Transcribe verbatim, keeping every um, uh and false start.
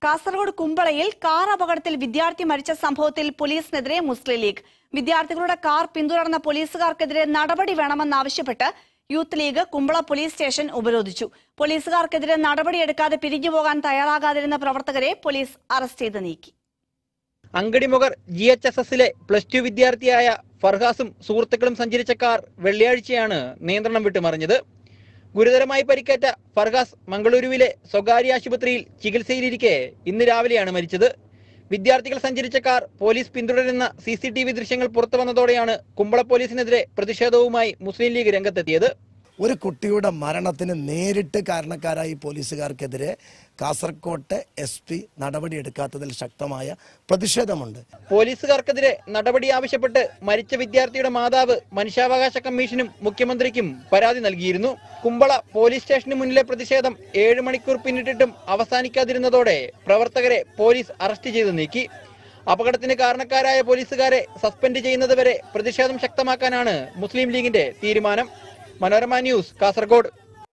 Kasaragod കുമ്പളയിൽ car അപകടത്തിൽ വിദ്യാർത്ഥി മരിച്ച സംഭവത്തിൽ പോലീസിനെതിരെ മുസ്ലിം ലീഗ്. വിദ്യാർത്ഥികളുടെ കാർ പിന്തുടർന്ന പോലീസുകാർക്കെതിരെ നടപടി വേണമെന്നാവശ്യപ്പെട്ട് youth league Kumbla police station ഉപരോധിച്ചു. പോലീസുകാർക്കെതിരെ നടപടിയെടുക്കാതെ പിരിഞ്ഞുപോകാൻ തയ്യാറാകാതിരുന്ന പ്രവർത്തകരെ പോലീസ് അറസ്റ്റ് ചെയ്ത് നീക്കി. അങ്കടിമുഖർ ജി എച്ച് എസ് എസിലെ പ്ലസ് ടു വിദ്യാർത്ഥിയായ ഫർഹാസും സുഹൃത്തുക്കളും സഞ്ചരിച്ച കാർ വെള്ളിയാഴ്ചയാണ് നിയന്ത്രണം വിട്ടുമറിഞ്ഞത്. ഗുരുതരമായി പരിക്കേറ്റ ഫർഹാസ് മംഗളൂരുവിലെ സ്വകാര്യ ആശുപത്രിയിൽ ചികിത്സയിലിരിക്കെ ഇന്ന് രാവിലെയാണ് മരിച്ചത്. വിദ്യാർത്ഥികൾ സഞ്ചരിച്ച കാർ പോലീസ് പിന്തുടരുന്ന സി സി ടി വി ദൃശ്യങ്ങൾ പുറത്തു വന്നതോടെയാണ് കുമ്പള പോലീസിനെതിരെ പ്രതിഷേധവുമായി മുസ്ലിം ലീഗ് രംഗത്തെത്തിയത്. ഒരു കുട്ടിയുടെ മരണത്തിന് നേരിട്ട് കാരണക്കാരായി പോലീസുകാർക്കെതിരെ കാസർകോട്ടെ എസ് പി നടപടിയെടുക്കാത്തതിൽ ശക്തമായ പ്രതിഷേധമുണ്ട്. പോലീസുകാർക്കെതിരെ നടപടി ആവശ്യപ്പെട്ട് മരിച്ച വിദ്യാർത്ഥിയുടെ മാതാവ് മനുഷ്യാവകാശ കമ്മീഷനും മുഖ്യമന്ത്രിക്കും പരാതി നൽകിയിരുന്നു. കുമ്പള പോലീസ് സ്റ്റേഷന് മുന്നിലെ പ്രതിഷേധം ഏഴ് മണിക്കൂർ പിന്നിട്ടിട്ടും അവസാനിക്കാതിരുന്നതോടെ പ്രവർത്തകരെ പോലീസ് അറസ്റ്റ് ചെയ്ത് നീക്കി. അപകടത്തിന് കാരണക്കാരായ പോലീസുകാരെ സസ്പെൻഡ് ചെയ്യുന്നതുവരെ പ്രതിഷേധം ശക്തമാക്കാനാണ് മുസ്ലിം ലീഗിന്റെ തീരുമാനം. മനോരമ ന്യൂസ്, കാസർഗോഡ്.